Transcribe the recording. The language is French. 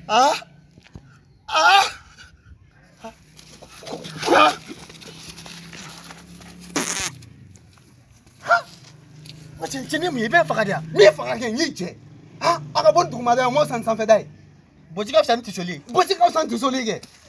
Ah. Ah. Quoi? Tu n'es pas Faradia. Mais Faradia, il ah, à la bonne tour, madame, moi, ça ne s'en fait d'ailleurs. Botika, ça me tue. Botika, ça me tue.